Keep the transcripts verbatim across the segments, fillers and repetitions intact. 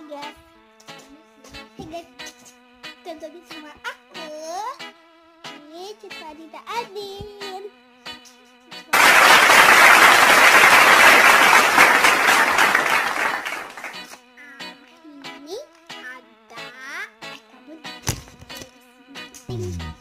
guys. Hai guys, tontonin sama aku. Ini cerita Adinda Adin. Ini ada eh kamu tim.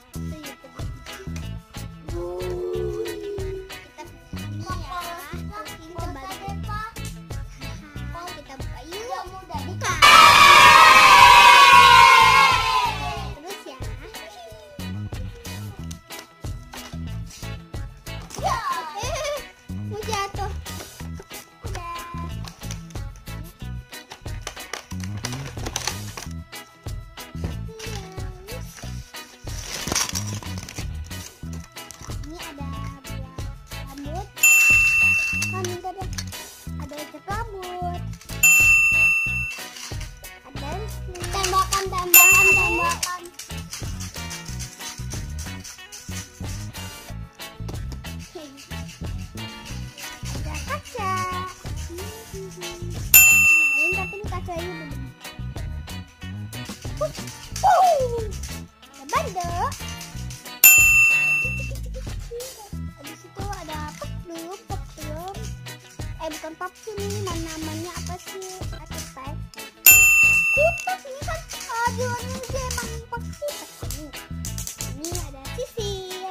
Bandel. Habis itu ada peplum, peplum. Eh bukan papsu nih, namanya apa sih? Atau teh? Kutus ini kan jualan aja emang papsu. Ini ada sisir.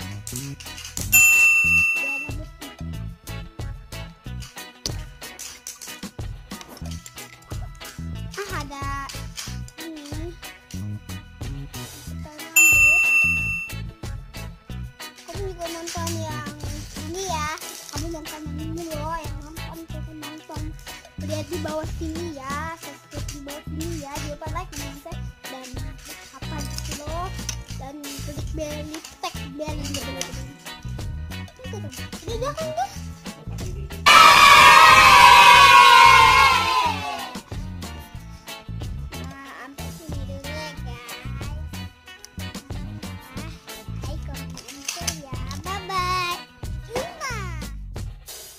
Ah ada ini. Juga nonton yang ini ya, kamu nonton yang ini loh, yang nonton kita nonton lihat di bawah sini ya, subscribe di bawah sini ya, jangan lupa like, comment, dan apa gitu loh, dan klik bell, tag bell gitu loh. Itu dong, udah kan guys.